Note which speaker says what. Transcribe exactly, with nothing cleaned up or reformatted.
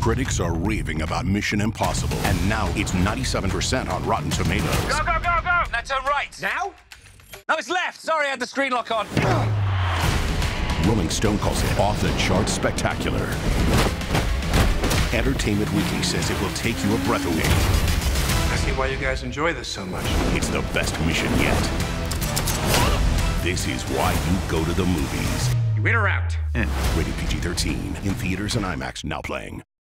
Speaker 1: Critics are raving about Mission Impossible, and now it's ninety-seven percent on Rotten Tomatoes.
Speaker 2: Go, go, go, go! Now turn right.
Speaker 3: Now?
Speaker 2: No, it's left. Sorry, I had the screen lock on.
Speaker 1: Rolling Stone calls it off the charts spectacular. Entertainment Weekly says it will take you a breath away.
Speaker 3: I see why you guys enjoy this so much.
Speaker 1: It's the best mission yet. This is why you go to the movies.
Speaker 3: You in or out?
Speaker 1: Rated P G thirteen. In theaters and IMAX now playing.